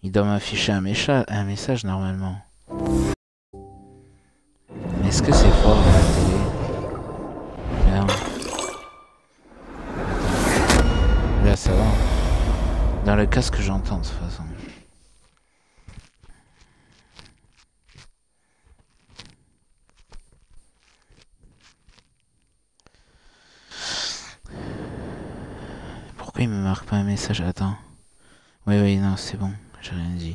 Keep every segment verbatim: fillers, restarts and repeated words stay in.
Il doit m'afficher un, un message normalement. Est-ce que c'est fort à la télé? Merde. Là ça va. Dans le casque j'entends de toute façon. Pourquoi il me marque pas un message? Attends. Oui oui non c'est bon, j'ai rien dit.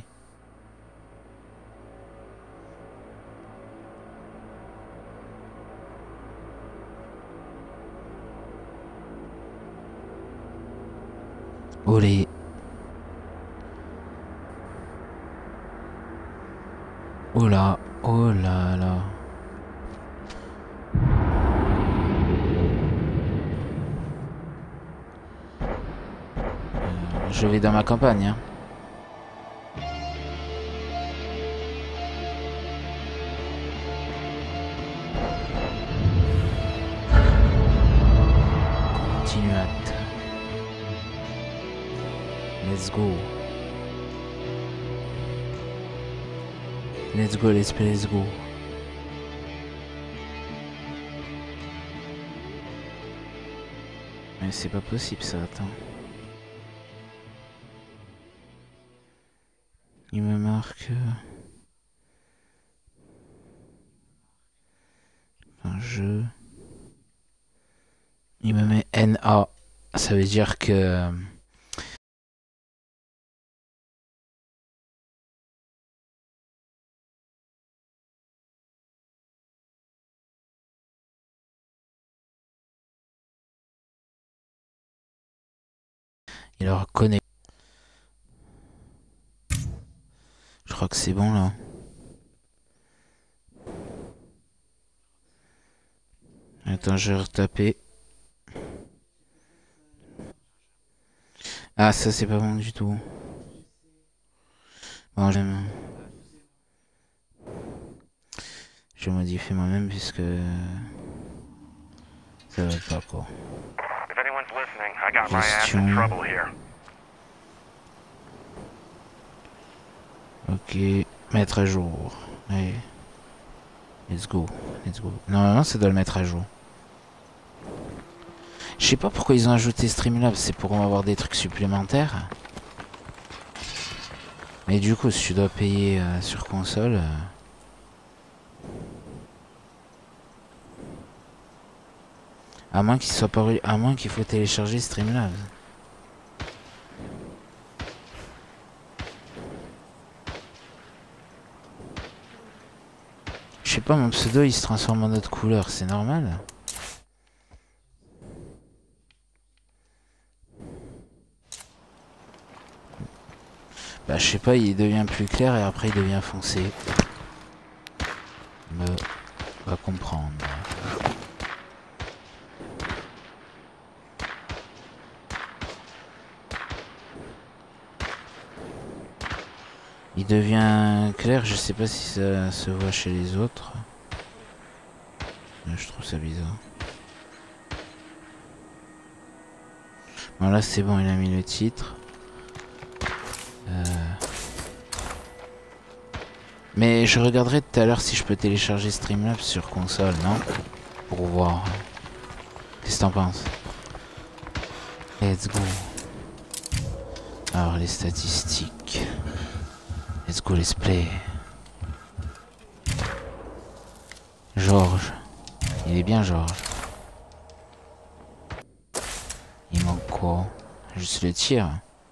Olé. Oh là, oh là là. Euh, je vais dans ma campagne. Hein. Continuate. Let's go. Let's go, let's play, let's go. Mais c'est pas possible ça, attends. Il me marque... Un jeu... Il me met N A. Ça veut dire que... Il a reconnaît. Je crois que c'est bon là. Attends, je vais retaper. Ah, ça c'est pas bon du tout. Bon, j'aime. Je vais modifier moi-même puisque ça va pas quoi. Gestion. Ok, mettre à jour. Allez. Let's go, let's go. Normalement ça doit le mettre à jour. Je sais pas pourquoi ils ont ajouté Streamlabs, c'est pour avoir des trucs supplémentaires. Mais du coup si tu dois payer euh, sur console... Euh... À moins qu'il soit pas... À moins qu'il faut télécharger Streamlabs. Je sais pas, mon pseudo il se transforme en autre couleur, c'est normal? Bah je sais pas, il devient plus clair et après il devient foncé. Me va comprendre. Il devient clair, je sais pas si ça se voit chez les autres. Je trouve ça bizarre. Bon là c'est bon, il a mis le titre. Euh... Mais je regarderai tout à l'heure si je peux télécharger Streamlabs sur console, non? Pour voir. Qu'est-ce que t'en penses? Let's go. Alors les statistiques. Let's go, let's play. Georges. Il est bien Georges. Il manque quoi? Juste le tir.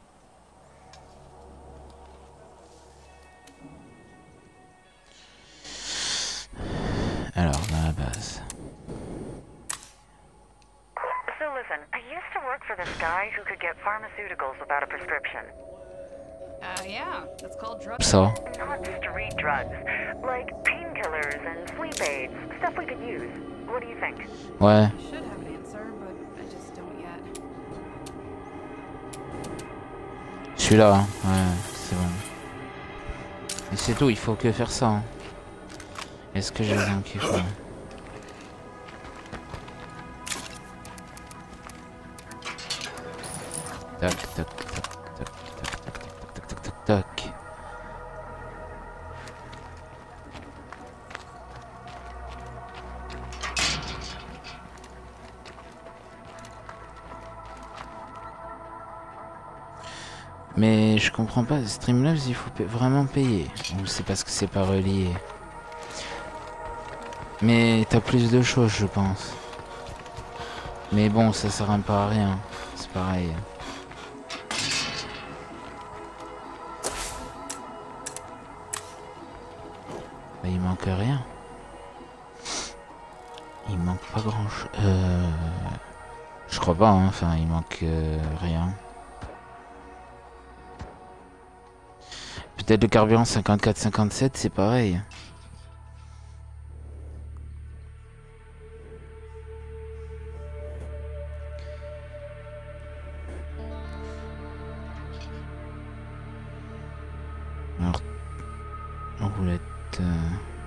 Alors, dans la base. So listen, I used to work for this guy who could get pharmaceuticals without a prescription. Uh, yeah, it's called drugs. Ça. Not street drugs, like painkillers and sleep aids, stuff we could use. What do you think? Ouais. I should have an answer, but I just don't yet. Celui-là, hein. Ouais, c'est bon. Et c'est tout, il faut que faire ça. Hein. Est-ce que j'ai besoin qu'il faut? Tac, tac, tac, tac, tac, tac, tac, tac, tac, tac. Mais je comprends pas, Streamlabs il faut pa vraiment payer. Ou c'est parce que c'est pas relié. Mais t'as plus de choses je pense. Mais bon ça sert un peu à rien. C'est pareil. Bah, il manque rien. Il manque pas grand chose. Euh... Je crois pas, hein. Enfin il manque euh, rien. Peut-être le carburant cinquante-quatre cinquante-sept, c'est pareil. Alors, roulette. Euh...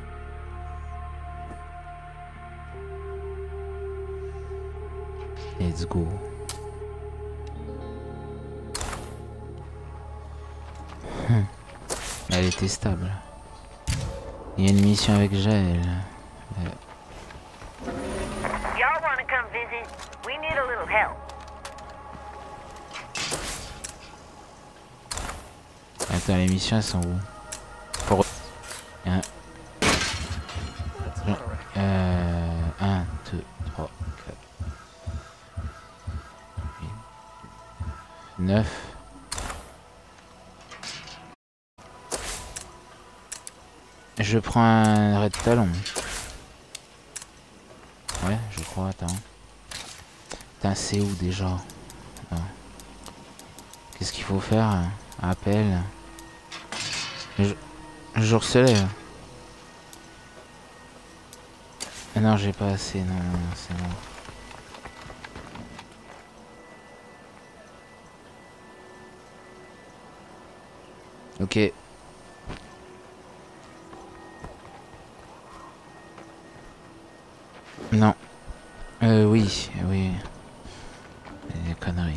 Let's go. Hum. Elle était stable. Il y a une mission avec Jaël. Euh... Y'all wanna come visit? We need a little help. Attends, les missions elles sont où? Pour... Un... Euh... un, deux, trois, quatre, huit, neuf. Je prends un red talon. Ouais, je crois, attends. Putain, c'est où déjà? Qu'est-ce qu'il faut faire? Appel. Je, je recèle. Ah non, j'ai pas assez. Non, non, non c'est bon. Ok. Non. Euh, oui, oui. Des conneries.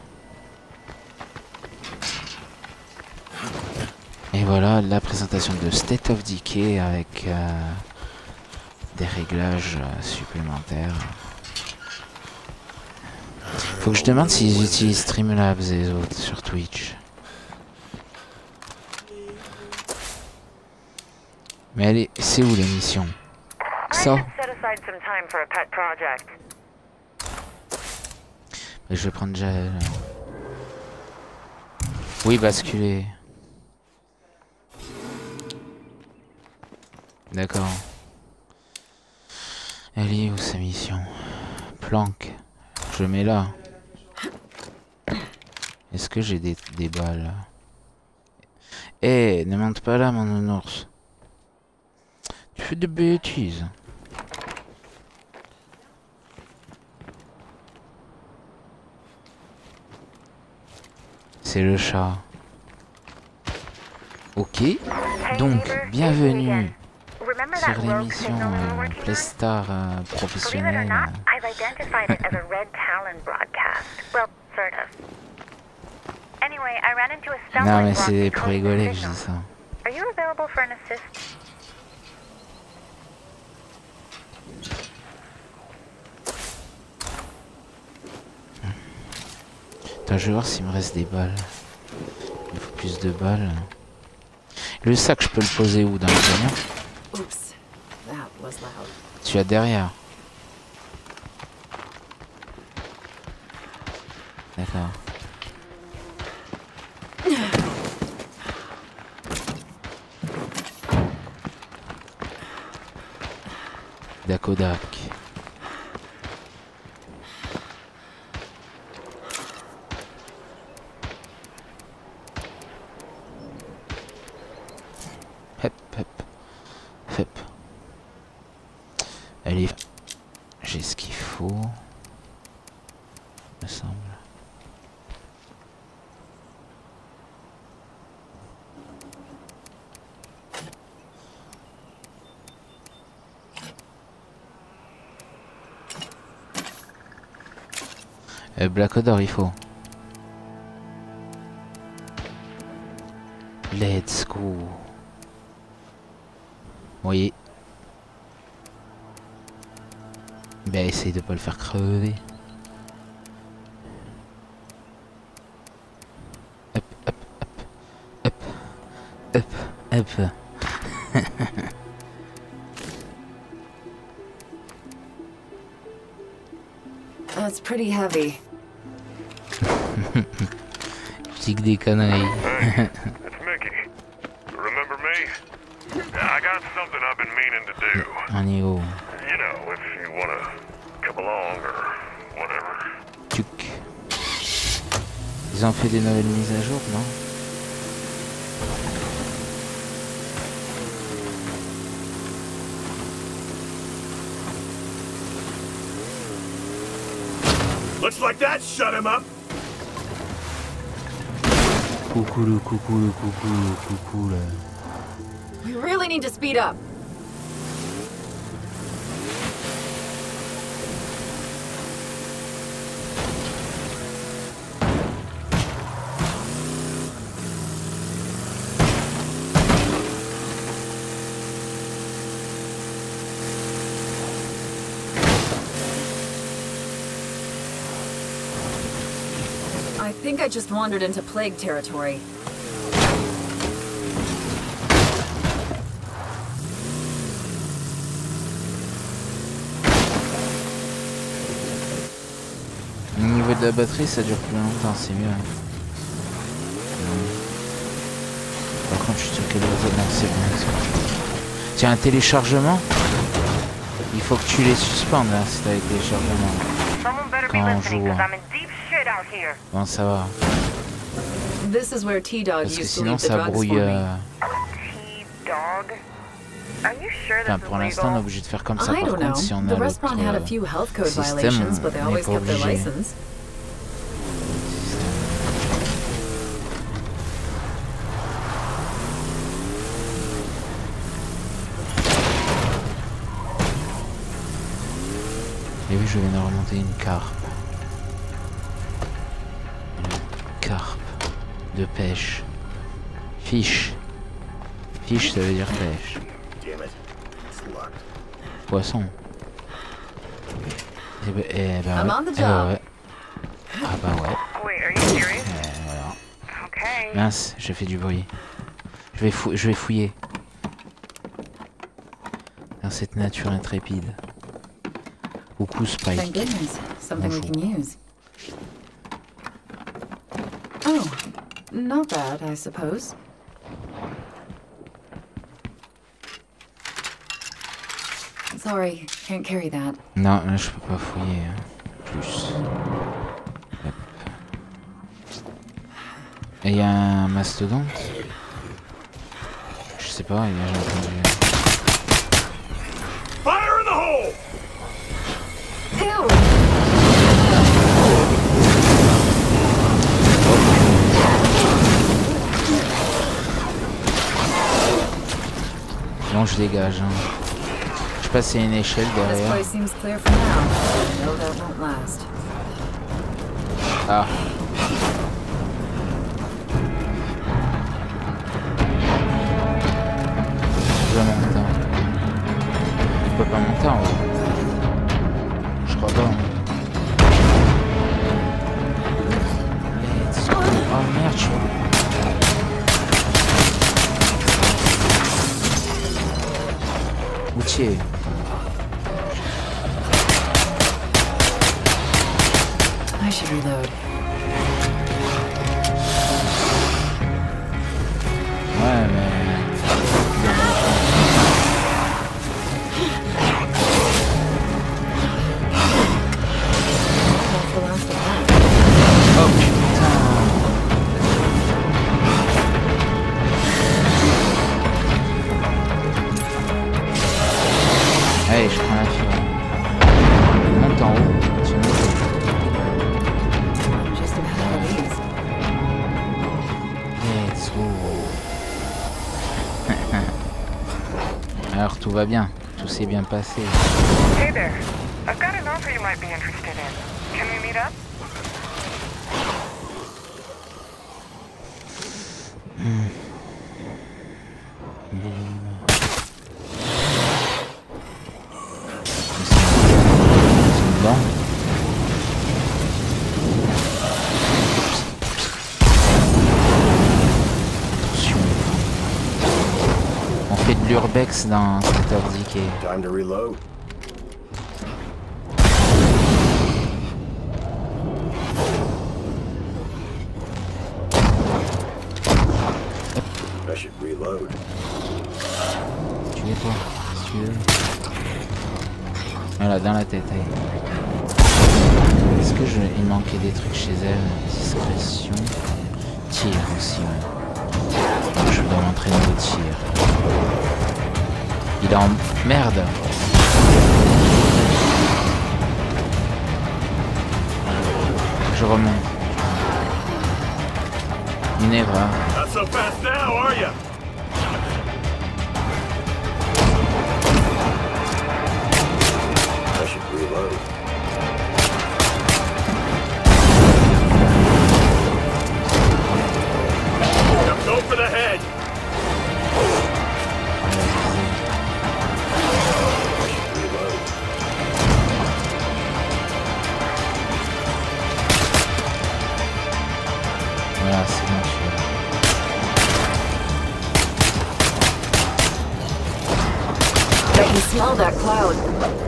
Et voilà la présentation de State of Decay avec euh, des réglages euh, supplémentaires. Faut que je demande s'ils utilisent Streamlabs et les autres sur Twitch. Mais elle est... c'est où l'émission? Ça. Je vais prendre Jaël. Oui, basculer. D'accord. Elle est où sa mission? Planque. Je mets là. Est-ce que j'ai des, des balles? Eh, hey, ne monte pas là, mon nounours. Tu fais des bêtises. C'est le chat. Ok. Donc, bienvenue sur l'émission euh, Playstar euh, professionnelle. Non mais c'est pour rigoler que je dis ça. Attends, je vais voir s'il me reste des balles. Il faut plus de balles. Le sac, je peux le poser où? Dans le camion? Tu as derrière. D'accord. Dakodak. Hep, hep, hep. Allez, j'ai ce qu'il faut, me semble. Euh, Black Odor, il faut. Let's go. Oui. Ben essaye de pas le faire crever. Hop, hop. Hop. That's pretty heavy. Je dis que des conneries. Hey, it's Mickey. Remember me? I got something I've been meaning to do. On y est où? You know, if you wanna come along or whatever. Tuc. Ils ont fait des nouvelles mises à jour, non? Looks like that shut him up. Coucou le coucou le coucou le coucou là. We really need to speed up. I think I just wandered into plague territory. Au niveau de la batterie, ça dure plus longtemps, c'est mieux. Par contre, je suis sûr que le réseau, non, c'est bon. Tiens, un téléchargement. Il faut que tu les suspendes là, si t'as les téléchargements. Someone better be Quand on listening, joue. because I'm in deep shit out here. Bon, ça va. This is where T-Dog Parce que used to sinon, leave the ça drugs brouille. for me. Euh... T-Dog? Are you sure Enfin, this pour is l'instant, on est legal? obligé de faire comme ça. I Par don't know. contre, si on The a l'autre restaurant had a euh, few health code système, violations, but they on n'est always pas kept their obligé. license. Et oui, je viens de remonter une carpe. Une carpe de pêche. Fiche. Fiche, ça veut dire pêche. Poisson. Et bah, et bah I'm ouais. on the Eh bah job. ouais. Ah bah ouais. Wait, are you serious? Et voilà. Okay. Mince, j'ai fait du bruit. Je vais, fou je vais fouiller. Dans cette nature intrépide. Coucou Spike. Thank goodness, something we Bonjour. can use. Oh, not bad, I suppose. Sorry, can't carry that. Non, là je peux pas fouiller. Hein. Plus. Hop. Et il y a un mastodonte. Je sais pas, il y a j'ai entendu. Fire in the hole! Ew! Non, je dégage. Hein. Je passe à une échelle This derrière. place seems clear for now. I know that won't last. Ah. Je dois monter en haut. Je peux pas monter en haut. Je crois pas. Hein. Let's go. Oh merde, je vois. Routier. I should reload. Ouais, mais. That's the last of that. Oh putain. Allez, je prends la fibre. Monte en haut. Tu montes. I'm just ahead of these. Let's go. Alors tout va bien. Tout s'est bien passé. Hey there. I've got an offer you might be interested in. Can we meet up? Bon. Attention. max dans State of Decay. Time to reload. I should reload. Tu es toi, si tu veux. Voilà, dans la tête. Est-ce que je... il manquait des trucs chez elle? Discrétion. Tir aussi, ouais. Je dois m'entraîner au tir. Il est en... Merde. Je remonte. Ginevra. Not so fast now, are ya? I should reload. Now go for the head. I should reload. Voilà, c'est bon, tu vois. I can smell that cloud.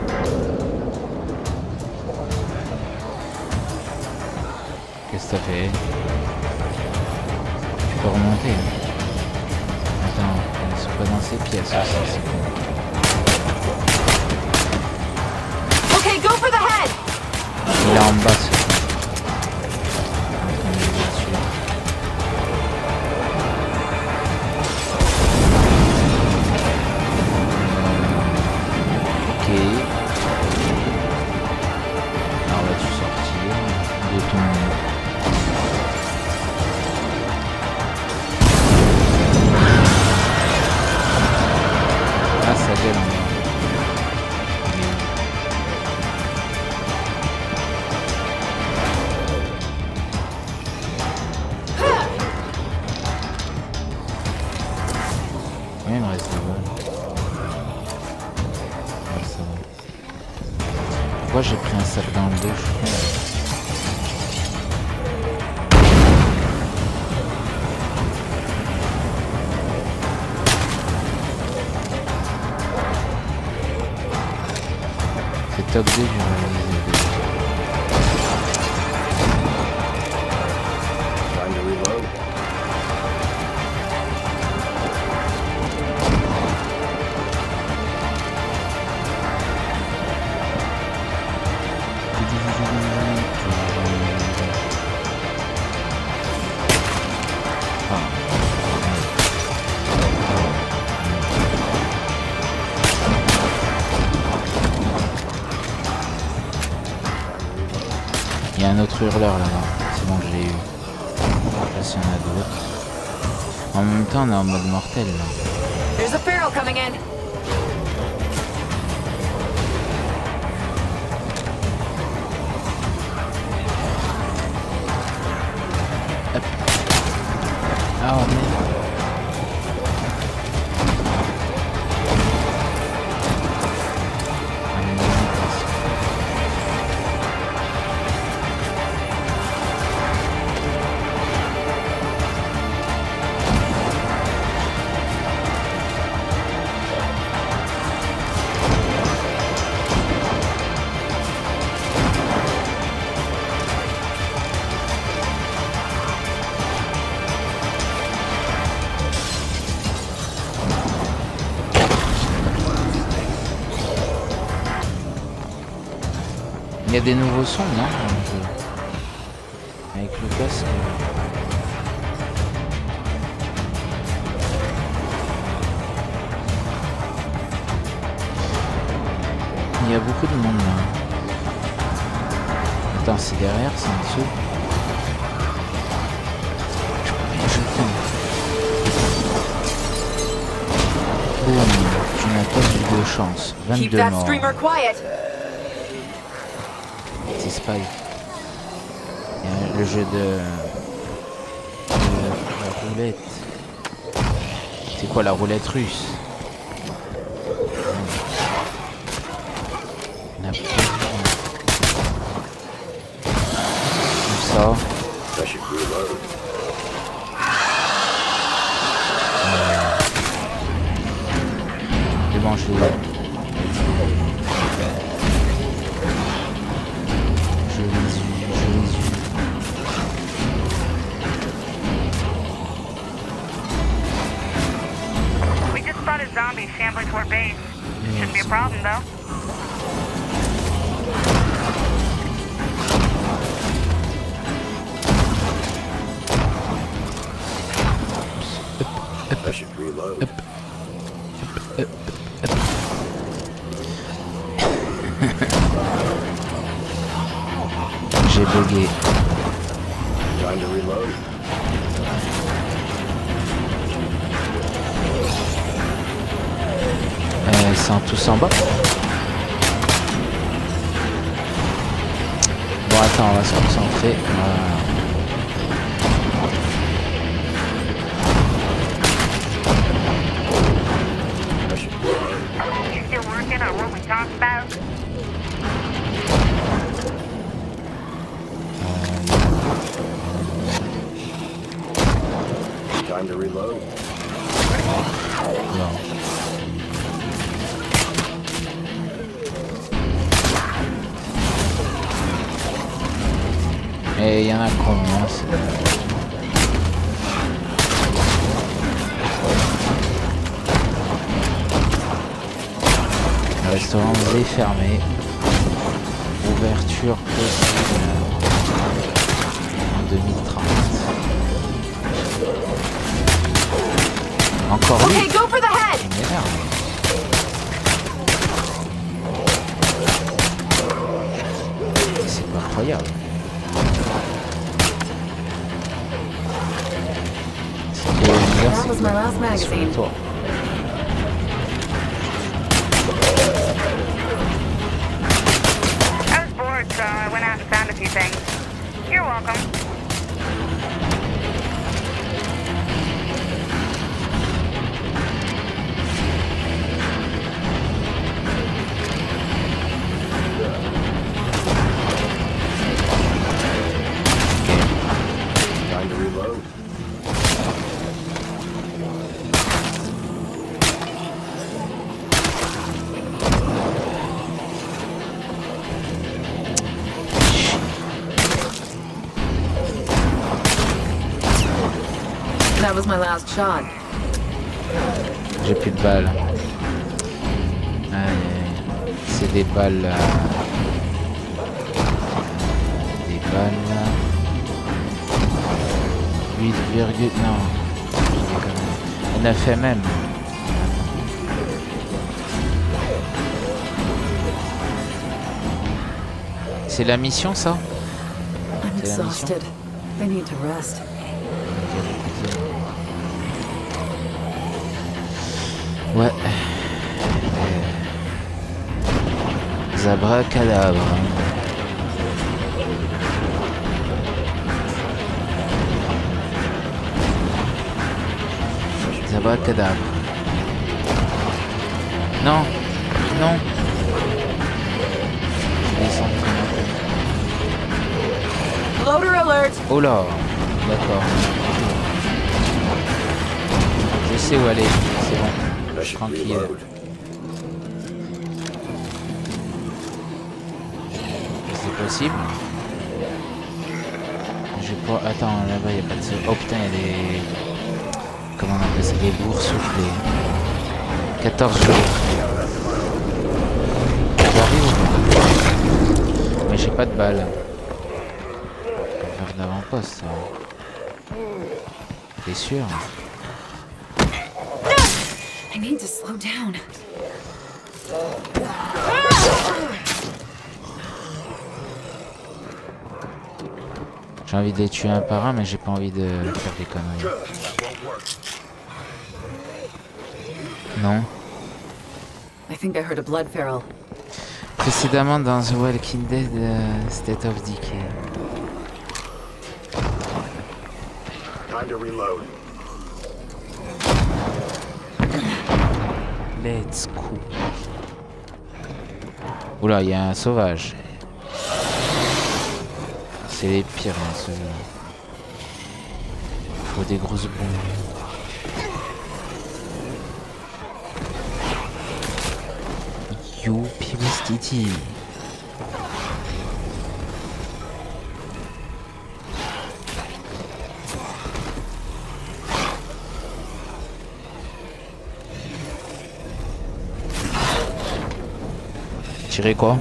Qu'est-ce que t'as fait? Tu peux remonter. Attends, ils sont pas dans ces pièces aussi, c'est cool. Okay, go for the head! Il est en bas, ce con. En train de le tuer. Ok. Alors vas-tu sortir de ton... Ah, ça gueule en bas. Combien il me reste de balles? Ah, ça va. Pourquoi j'ai pris un sac dans le dos? Je suis con. C'est top deux du réalisé. Time to reload. Il y a un autre hurleur là-bas, c'est bon, je l'ai eu. Là, s'il y en a d'autres. En même temps, on est en mode mortel là. There's a feral coming in. Ah, oh, merde. Il y a des nouveaux sons, non, dans le jeu? Avec le casque. Il y a beaucoup de monde là. Attends, c'est derrière, c'est en dessous. Je peux rien jeter. Boum, tu n'as pas eu de chance. Keep vingt-deux that morts. streamer quiet. C'est Spike. Il y a le jeu de... de la roulette. C'est quoi la roulette russe? On a pas vu. Comme ça. I should reload. je l'ai. Je les eu, je les eu. We just spotted zombies shambling toward base. Shouldn't be a problem, though. I should reload. J'ai bugué. Time to reload. Euh, ils sont tous en bas. Bon attends, on va se concentrer. Voilà. You still working on what we talked about? Time to reload. Non. Et il y en a combien? Le restaurant est fermé. Ouverture possible en deux mille trente. Encore lui. Okay, go for the head! Merde. C'est pas incroyable. That was my last magazine. Toi. I was bored, so I went out and found a few things. You're welcome. Time to reload. That was my last shot. J'ai plus de balles. Aïe, aïe. C'est des balles. euh, Des balles. huit virgule. Non. Je déconne. neuf M M. C'est la mission ça? I'm C'est la mission. exhausted. I need to rest. Ouais. Euh... Zabracadabra. Zabracadabra. Non. Non. Je descends comme un peu. Loader alert! Oh là. D'accord. Je sais où aller. C'est bon. I should Tranquille. reload. C'est possible. Je vais pas. Attends, là-bas il n'y a pas de. Oh putain, il y a des. Comment on appelle ça? Des bourres soufflées. quatorze jours. J'arrive. Mais j'ai pas de balles. Faire d'avant-poste, ça. T'es sûr? I need to slow down. J'ai envie de les tuer un par un, mais j'ai pas envie de faire des conneries. Non. I think I heard a blood feral. Précédemment dans The Walking Dead uh, State of Decay. Time to reload. Let's go. Oula, il y a un sauvage. C'est les pires, hein, ceux-là. Faut des grosses bombes. Youpi Wistiti. Tirer quoi?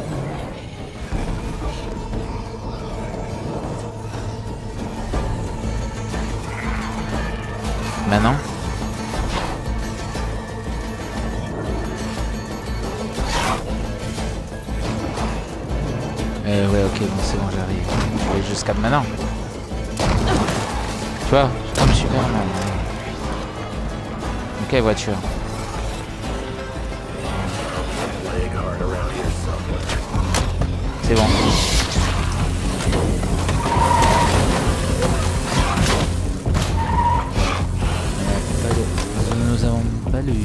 Maintenant? Euh, ouais, ok, bon, c'est bon, j'arrive. Je vais jusqu'à maintenant. Tu vois, comme Superman. Ok, voiture. C'est bon. Nous avons pas le...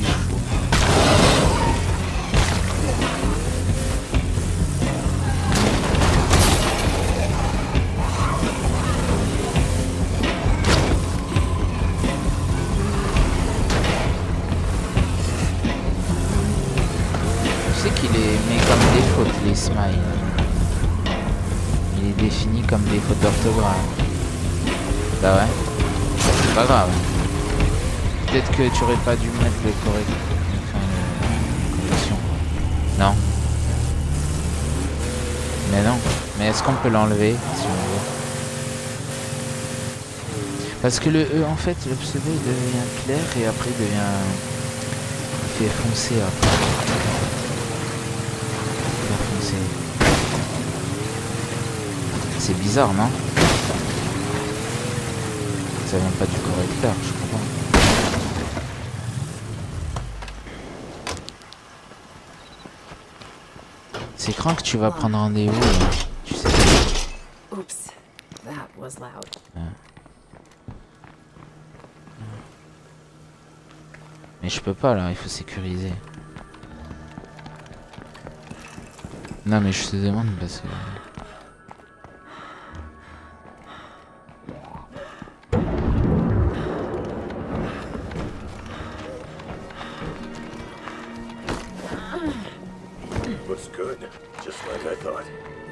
Je sais qu'il est mis comme défaut les smiles. Il est défini comme des fautes d'orthographe. Bah ouais. C'est pas grave. Peut-être que tu aurais pas dû mettre le correct. Enfin, le... correction. Non. Mais non. Mais est-ce qu'on peut l'enlever si on veut? Parce que le E, en fait, le pseudo il devient clair et après il devient... Il fait foncer après. Il fait foncer. C'est bizarre, non? Ça vient pas du correcteur, je comprends. C'est craint que tu vas prendre rendez-vous, tu sais. Oops, that was loud. Ouais. Mais je peux pas là, il faut sécuriser. Non mais je te demande parce que... Looks good, just like I thought.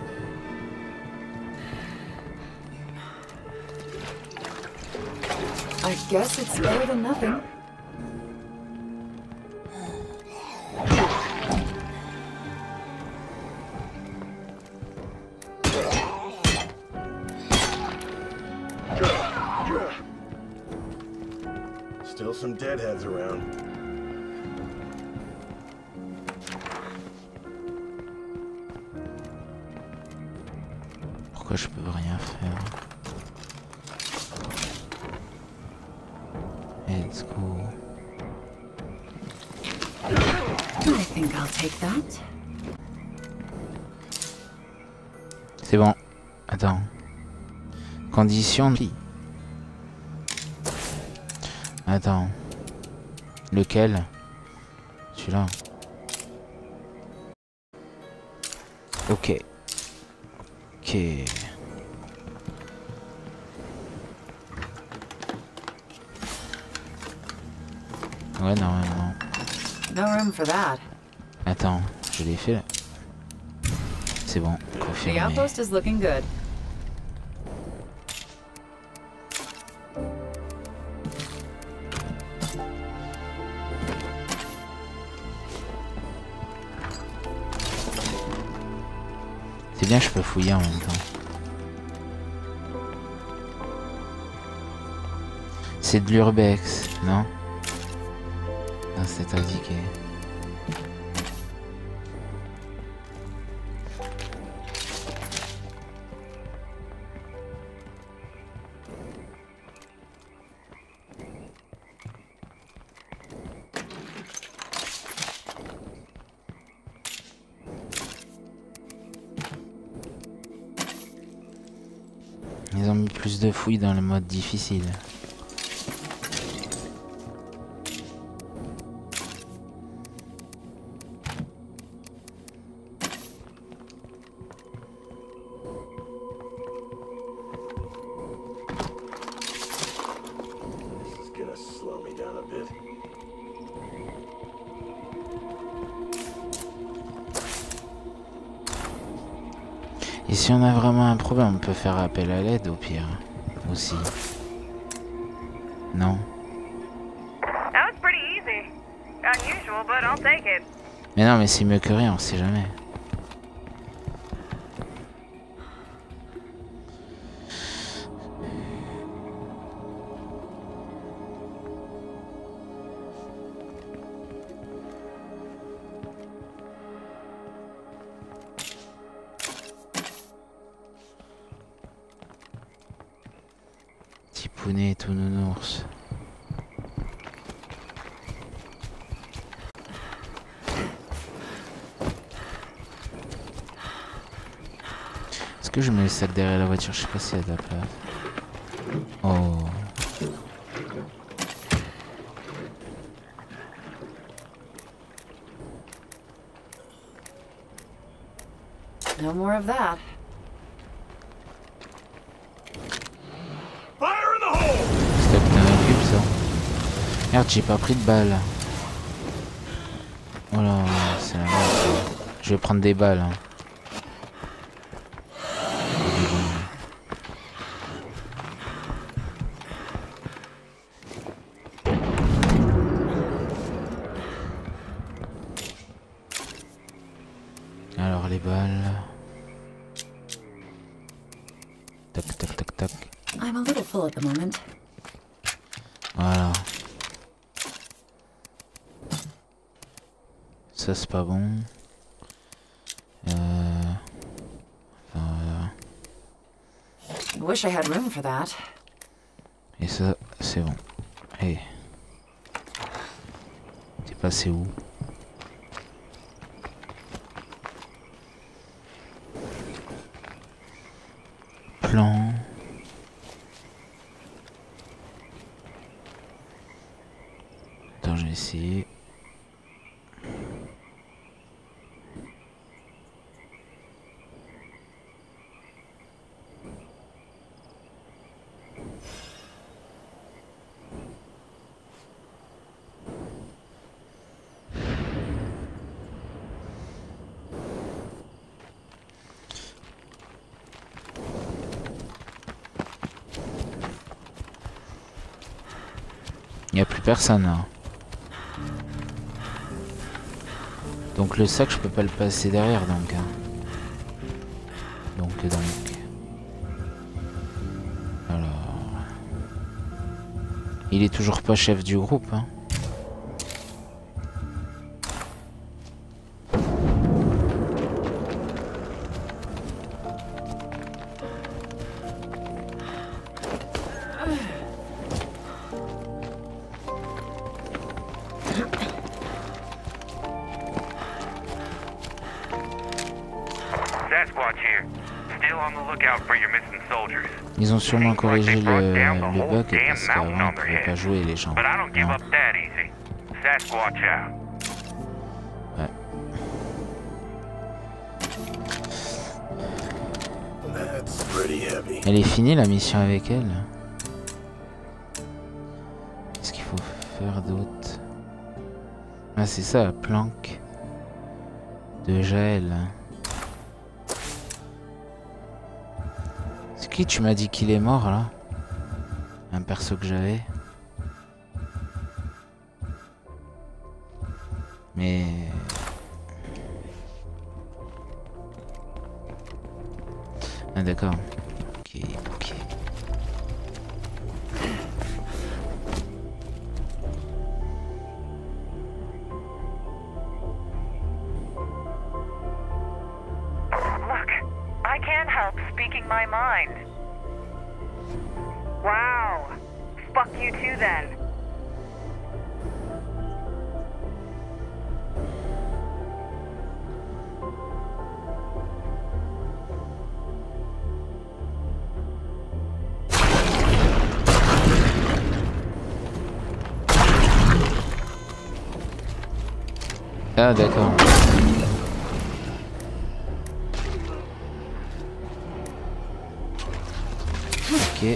I guess it's better than nothing. Still some deadheads around. Pourquoi je peux rien faire? Let's go. I think I'll take that. C'est bon. Attends. Condition de... Attends. Lequel? Celui-là. Ok. Ok. Ouais, normalement. No room for that. Attends, je l'ai fait là. C'est bon, The confirmé. outpost is looking good. C'est bien, je peux fouiller en même temps. C'est de l'urbex, non? Non, c'est indiqué. Ils ont mis plus de fouilles dans le mode difficile. This is gonna slow me down a bit. si on a vraiment un problème, on peut faire appel à l'aide au pire. Aussi. Non. That was pretty easy. Unusual, but I'll take it. Mais non, mais c'est mieux que rien, on sait jamais. Pounet tout nounours. Est-ce que je mets le sac derrière la voiture? Je sais pas s'il y a de la place. Oh. No more of that. Merde, j'ai pas pris de balles. Oh là, c'est la merde. Je vais prendre des balles. Hein. Alors les balles. Tac, tac, tac, tac. I'm a little full at the moment. Voilà. Ça c'est pas bon. Euh... Voilà. Wish I had room for that. Et ça c'est bon. Hey. T'es passé où? Plan. Attends, je vais essayer. Il n'y a plus personne là. Donc le sac je peux pas le passer derrière donc. Hein. Donc donc. Alors. Il est toujours pas chef du groupe. Hein. Ils ont sûrement corrigé le, le bug parce qu'avant on pouvait pas jouer les gens. Non. Ouais. Elle est finie la mission avec elle. Qu'est-ce qu'il faut faire d'autre? Ah c'est ça, planque de Jaël. Qui tu m'as dit qu'il est mort là? Un perso que j'avais. Mais... Ah d'accord. Ok, ok. Look, I can't help speaking my mind. Wow. Fuck you too then. Ah d'accord. Ok.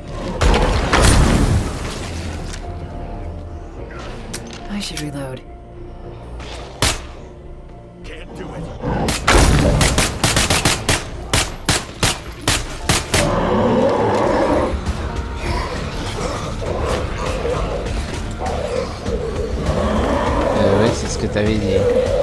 I should reload. Can't do it. t'avais dit.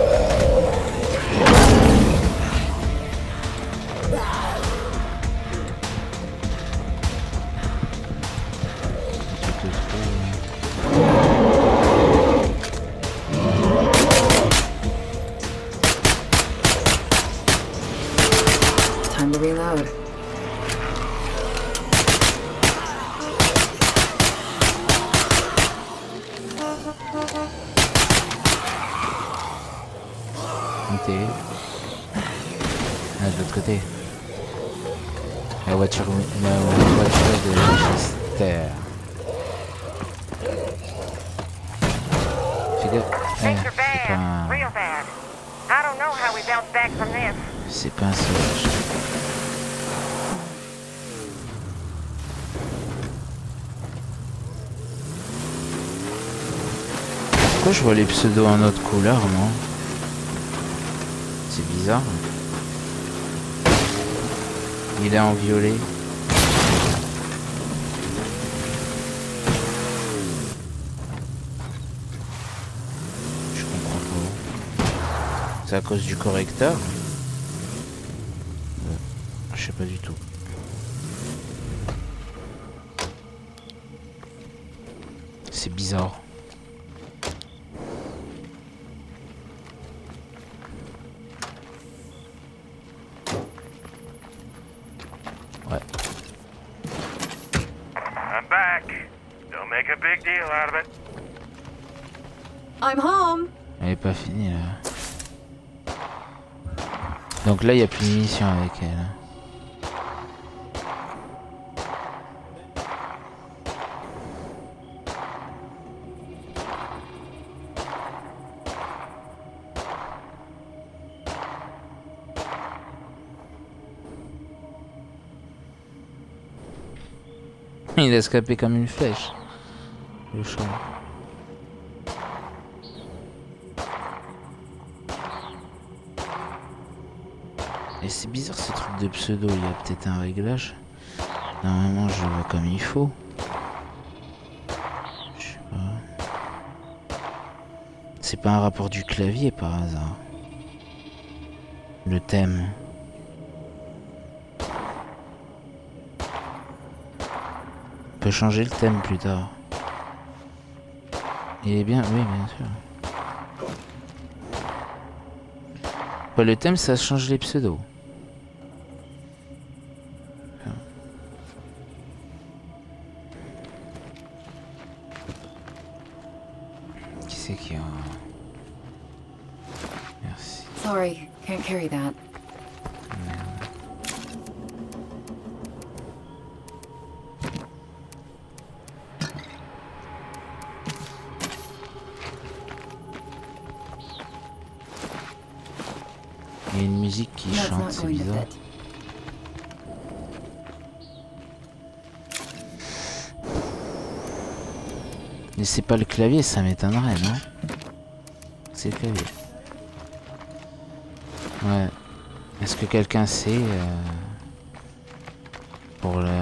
Time to reload. T'es... Ah, de l'autre côté. La voiture, la voiture de Chester. Fais gaffe. Eh, Things are c'est pas bad, un... real bad. I don't know how we bounce back from this. C'est pas un sauvage. Pourquoi je vois les pseudos en autre couleur, moi? C'est bizarre. Il est en violet. Je comprends pas. C'est à cause du correcteur? euh, Je sais pas du tout. C'est bizarre. I'm back. Don't make a big deal out of it. I'm home. Elle est pas finie là. Donc là il n'y a plus de mission avec elle. Il a escapé comme une flèche. Le chat. Et c'est bizarre ce truc de pseudo, il y a peut-être un réglage. Normalement je le vois comme il faut. Je sais pas. C'est pas un rapport du clavier par hasard. Le thème. On peut changer le thème plus tard. Il est bien, oui bien sûr. Ouais, le thème ça change les pseudos. Qui c'est qui a... Merci. Sorry, can't carry that. Il y a une musique qui That's chante, not c'est going to bizarre. fit. Mais c'est pas le clavier, ça m'étonnerait, non? C'est le clavier. Ouais. Est-ce que quelqu'un sait euh, pour le...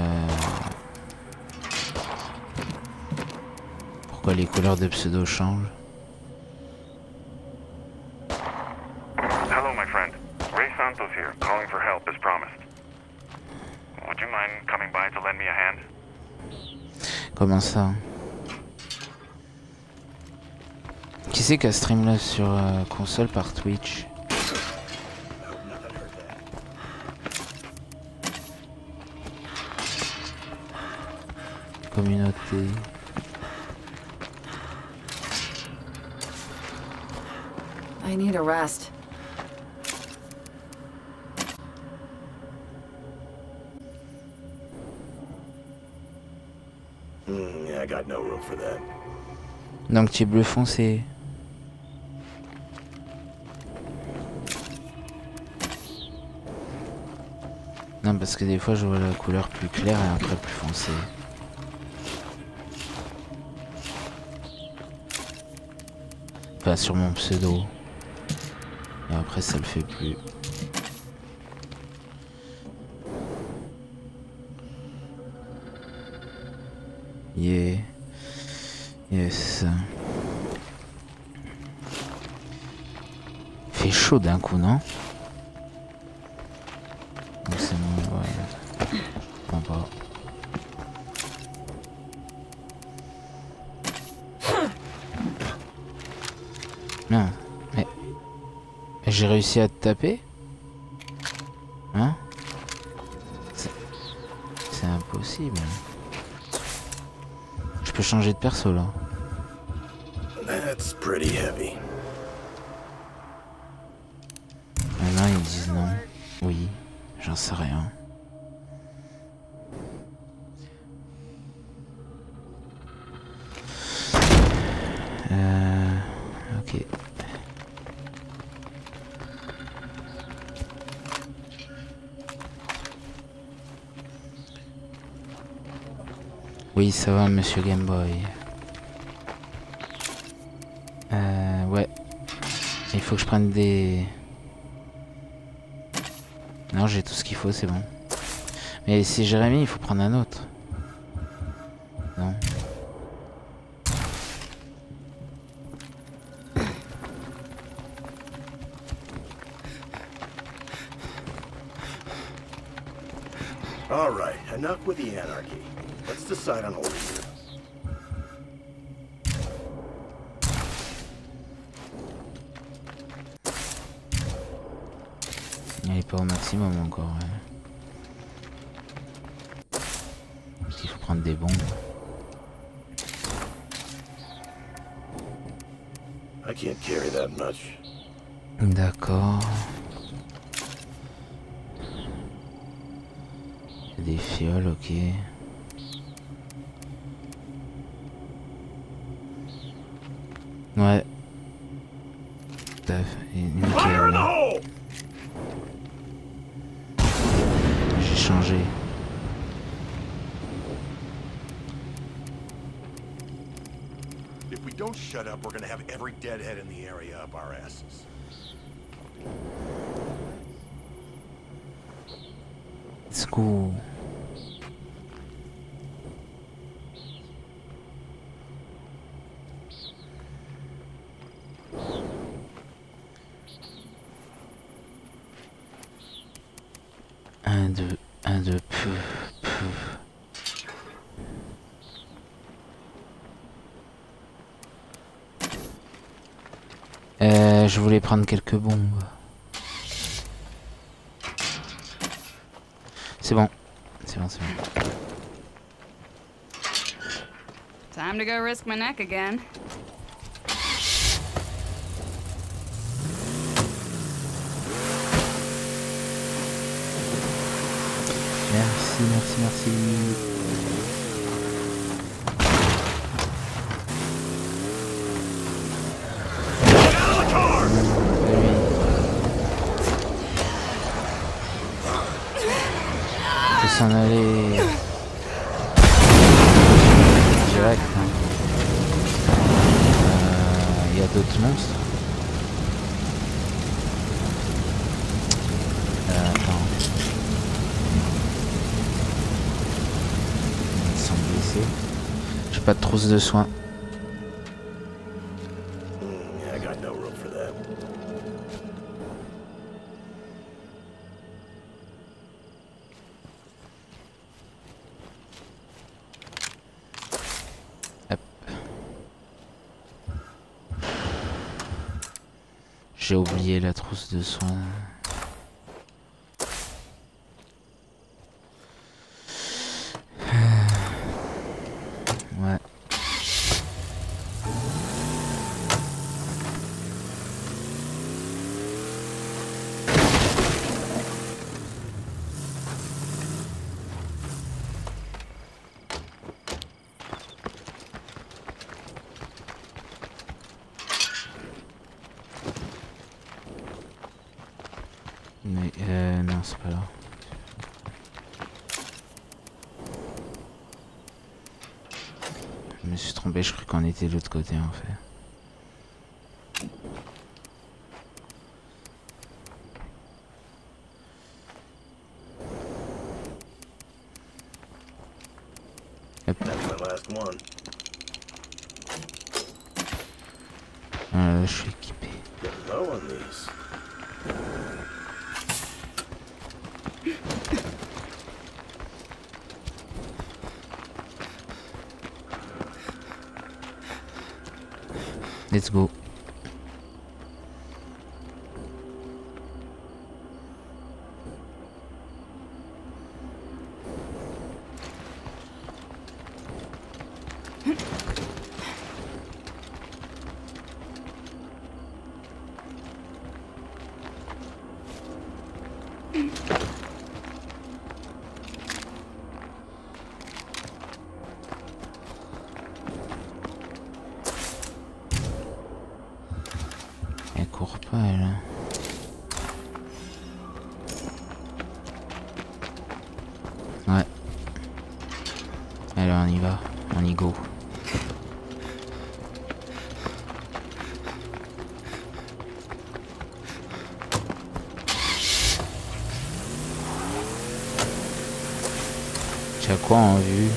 pourquoi les couleurs de pseudo changent? Hello, my friend. Ray Santos here, calling for help as promised. Would you mind coming by to lend me a hand? Comment ça? Qui c'est qui a Streamlabs sur euh, console par Twitch? Communauté. I need a rest. Hmm, yeah, I got no room for that. Donc tu es bleu foncé. Non parce que des fois je vois la couleur plus claire et après plus foncée. Enfin sur mon pseudo. Et après ça le fait plus. Yeah. Yes. chaud d'un coup, non? Donc c'est bon, ouais. Non, pas. Non, mais... J'ai réussi à te taper? Hein? C'est impossible. Je peux changer de perso là. That's pretty heavy. Maintenant ils disent non. Oui, j'en sais rien. Euh... Ok. Oui, ça va, monsieur Game Boy. Euh, ouais. Il faut que je prenne des... Non, j'ai tout ce qu'il faut, c'est bon. Mais si Jérémy, il faut prendre un autre. Non. All right, enough with the anarchy. Let's decide on a leader. Il est pas au maximum encore. Ouais. Il faut prendre des bombes. I can't carry that much. D'accord. Des fioles, ok. Ouais. Tout à fait. Nickel. J'ai changé. If we don't shut up, we're gonna have every deadhead in the area up our asses. Let's go. Un, deux, un, deux, pouf, pouf. Euh, je voulais prendre quelques bombes. C'est bon. C'est bon, c'est bon. Time to go risk my neck again. Merci, merci, merci. S'en aller direct. Il euh, y a d'autres monstres. Euh, attends. Ils sont blessés. J'ai pas de trousse de soins. I got no room for that. J'ai oublié la trousse de soins. Ouais. Mais euh, non, c'est pas là. Je me suis trompé, je crois qu'on était de l'autre côté en fait. Hop. That's my last one. Voilà, je suis équipé. Getting low on these. Let's go. Elle court pas, elle. Ouais. Alors on y va, on y go. Tu as quoi en vue?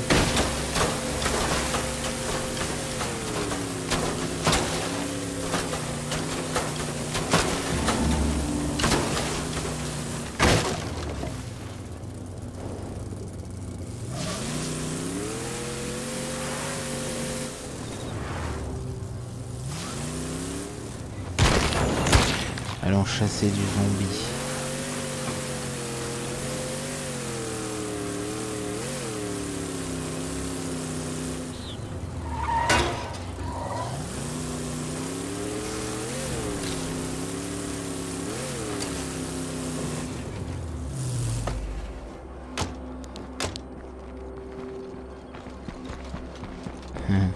Allons chasser du zombie. Hum.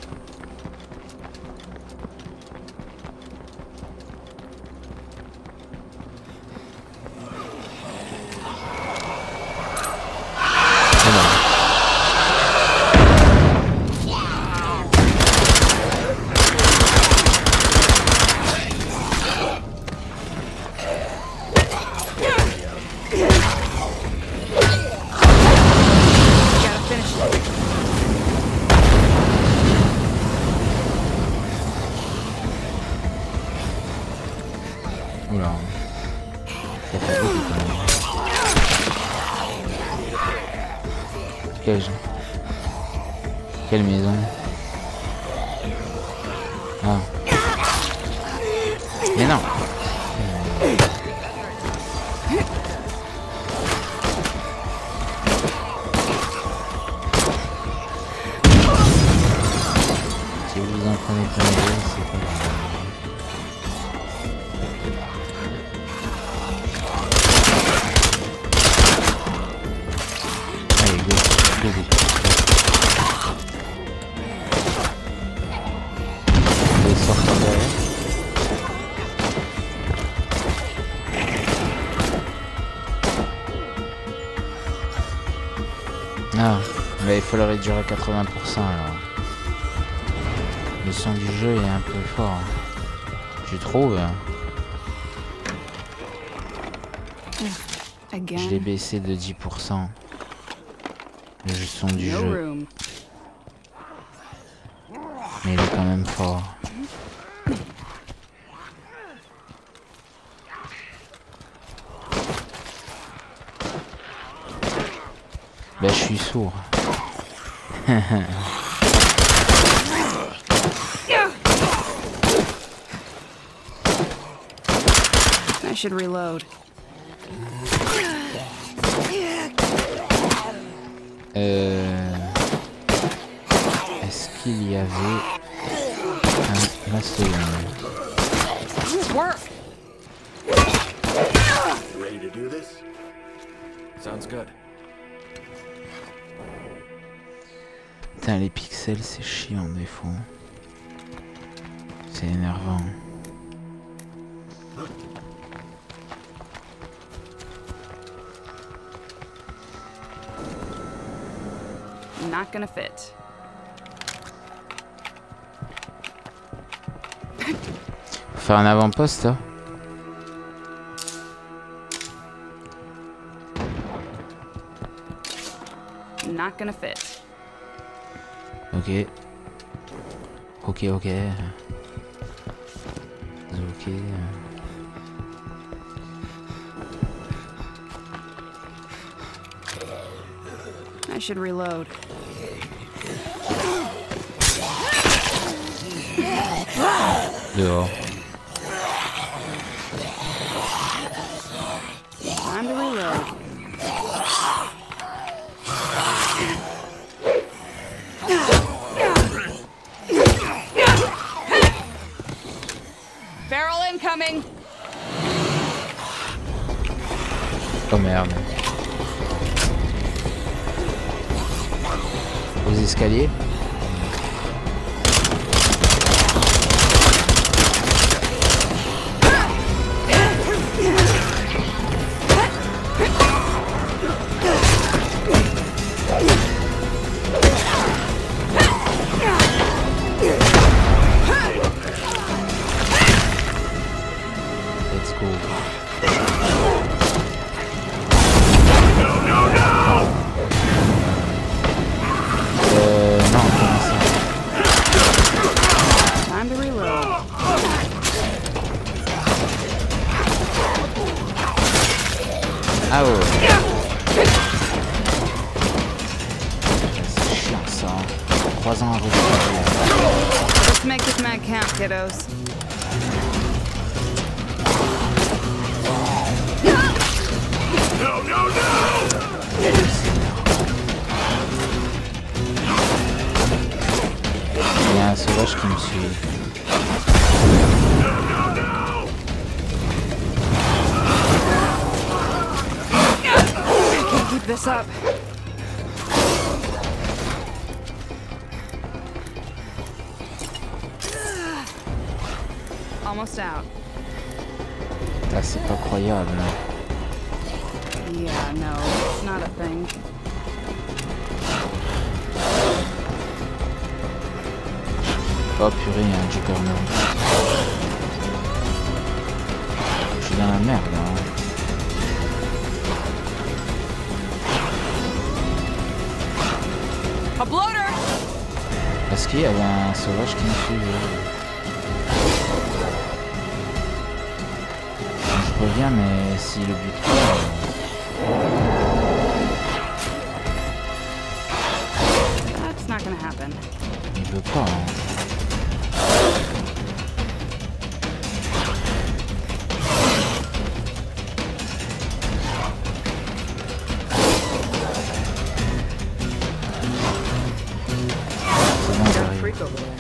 Oula, ça fait beaucoup quand même. Quelle, Quelle maison? Ah. Mais non. Si vous en prenez plein de yeux, c'est pas grave. Ah, mais il faut le réduire à quatre-vingts pour cent alors. Le son du jeu est un peu fort. Tu trouves? Je l'ai baissé de dix pour cent. Le son du jeu. Mais il est quand même fort. Bah je suis sourd. I should reload. Euh... Est-ce qu'il y avait un mastodonte? Ready to do this? Sounds good. Putain, les pixels c'est chiant des fois. C'est énervant. Not gonna fit. Faut faire un avant-poste là. Not gonna fit. Ok. Ok, ok. Ok. I should reload. Dehors. Time to reload. Feral incoming! Oh merde. Aux escaliers. Let's go. Euh, non, comment ça? Time to reload. Ah ouais. C'est chiant ça. Trois ans à refaire. Let's make this mag count, kiddos. Il y a un sauvage qui me suit. Can't keep this up. Almost out. Là, c'est pas croyable. Yeah, no, it's not a thing. Oh purée, il y a un Juggernaut. Je suis dans la merde là. A bloater! Parce qu'il y avait un sauvage qui me suivait. Je reviens, mais si le but That's not gonna happen. il veut pas. Hein. C'est bon, j'arrive. Freak over there.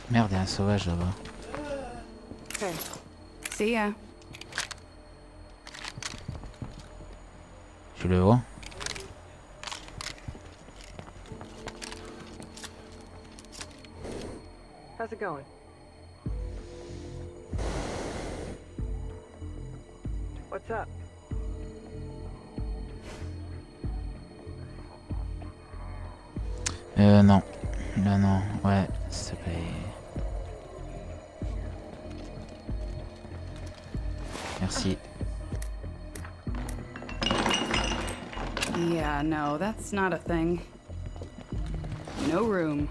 Merde, il y a un sauvage là-bas. Okay. See ya. Tu le vois? How's it going? What's up? Euh, non. Là, non. Ouais, s'il te plaît. Merci. Yeah, no, that's not a thing. No room.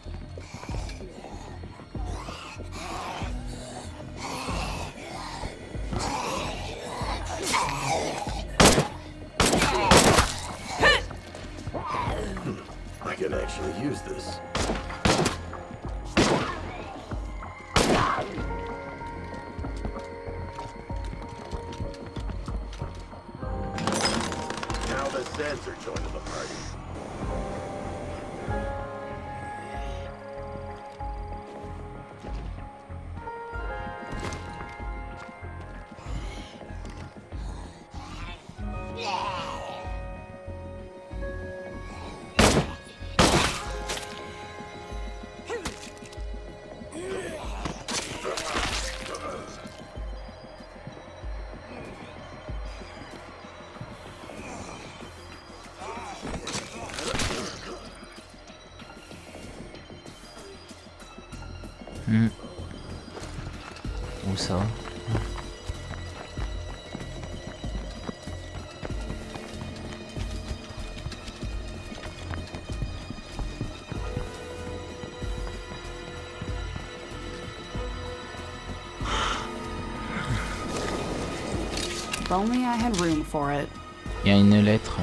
I can actually use this. Now the Zeds are joining the party. Hmm. Où ça? If only I had room for it. Il y a une lettre.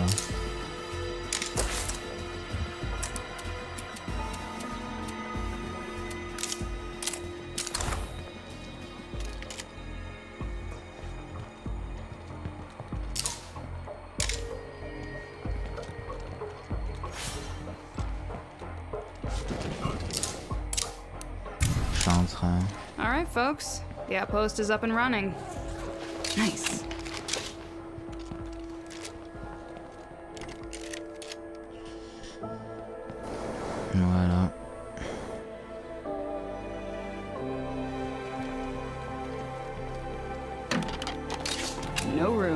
Je suis en train. All right, folks. The outpost is up and running. Nice. Voilà. No room.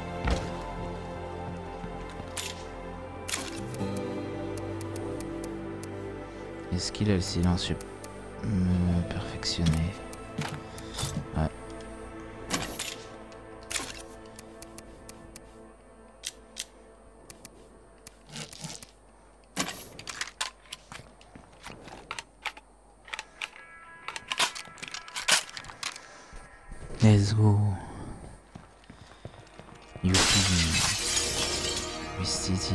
Est-ce qu'il a le silencieux euh, perfectionné? Ouais. Let's go. Youpi. City.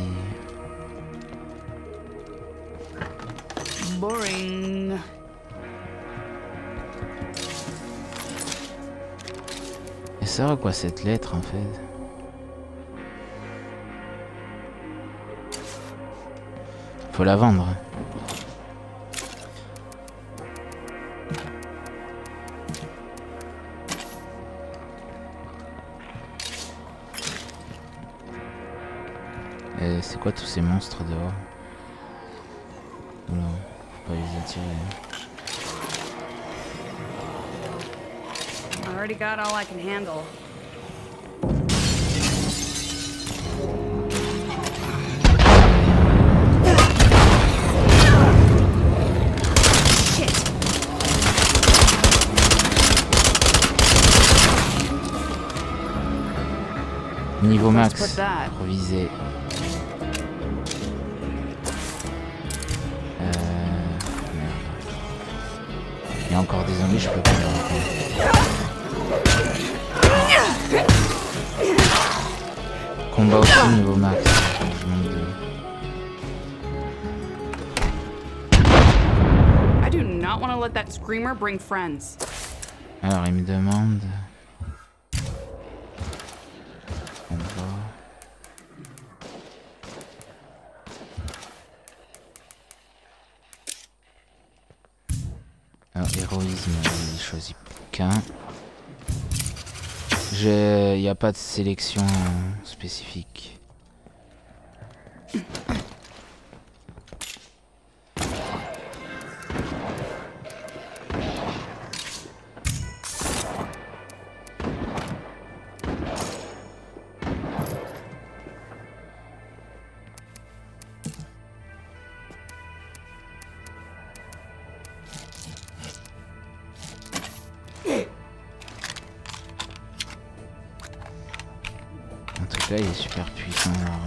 Boring. Et ça sert à quoi cette lettre en fait? Faut la vendre. Et c'est quoi tous ces monstres dehors? Oula, faut pas les attirer. I already got all I can handle. Niveau max, Let's put that. improvisé. Euh... Merde. Il y a encore des zombies, je peux pas les raconter. Combat aussi niveau max. Je manque de... I do not want to let that screamer bring friends. Alors il me demande... héroïsme, j'ai choisi qu'un. Il n'y a pas de sélection spécifique. Là, il est super puissant. Alors.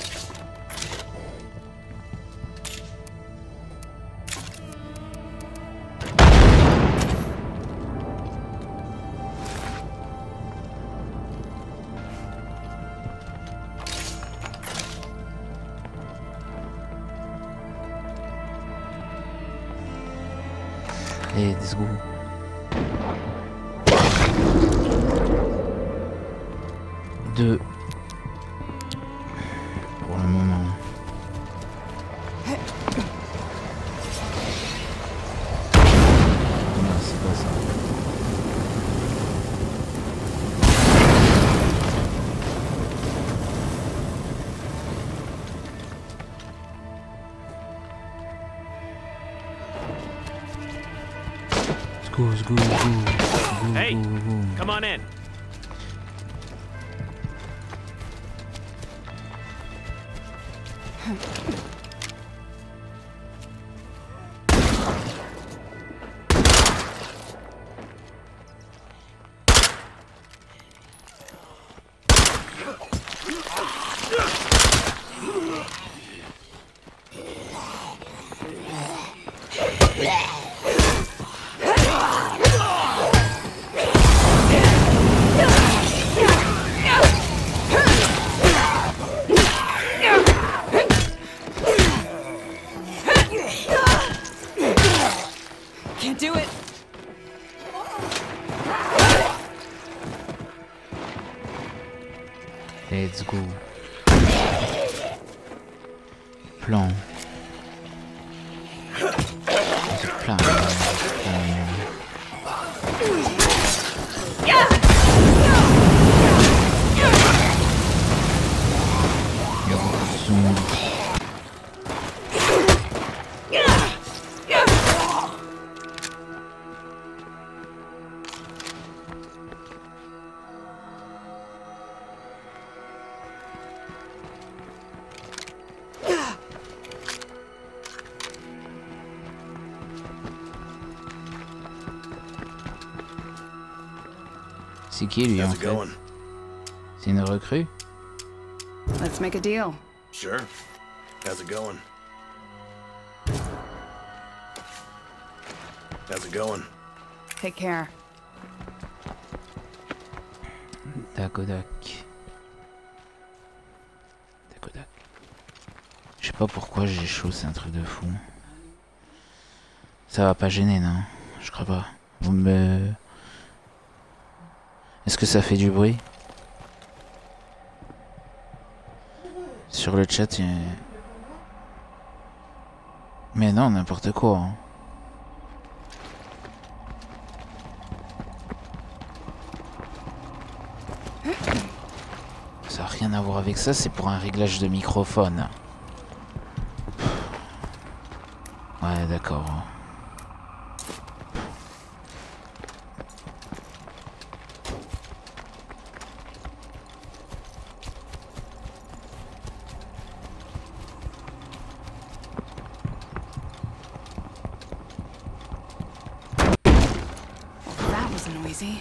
Allez, let's go. Deux. Pour le moment. Non, c'est pas ça. Let's go, let's go, let's go. Go, Hey, go, go. come on in. Can't do it. Let's go. Plan. C'est plein. C'est qui lui en How's it fait? going? C'est une recrue? Let's make a deal. Sure. How's it going? How's it going? Take care. Dagodak. Dagodak. Je sais pas pourquoi j'ai chaud, c'est un truc de fou. Ça va pas gêner, non? Je crois pas. Vous me... Est-ce que ça fait du bruit? Sur le chat, il y a... Mais non, n'importe quoi. Hein. Ça n'a rien à voir avec ça, c'est pour un réglage de microphone. Ouais, d'accord. That was noisy.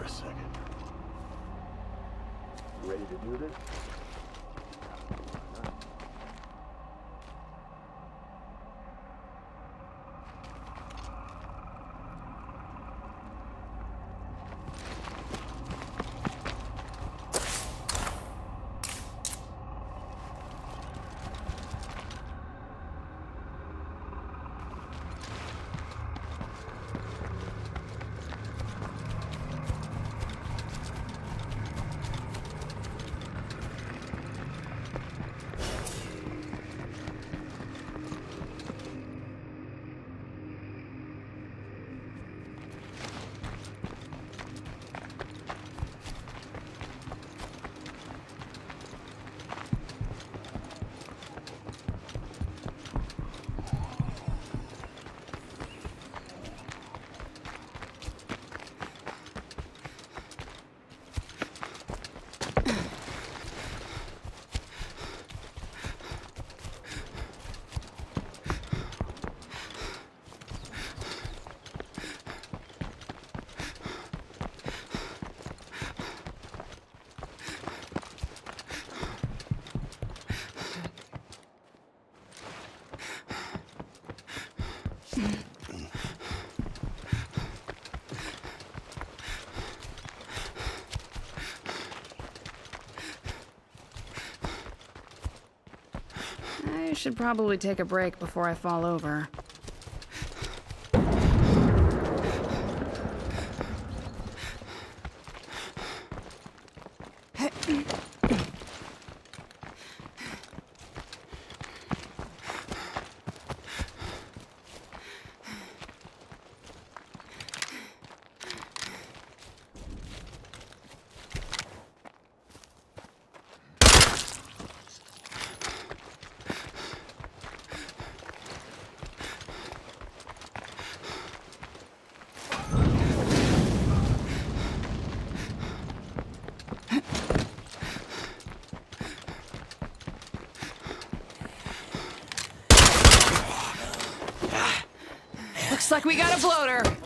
a second. Ready to do this? I should probably take a break before I fall over. Looks like we got a bloater.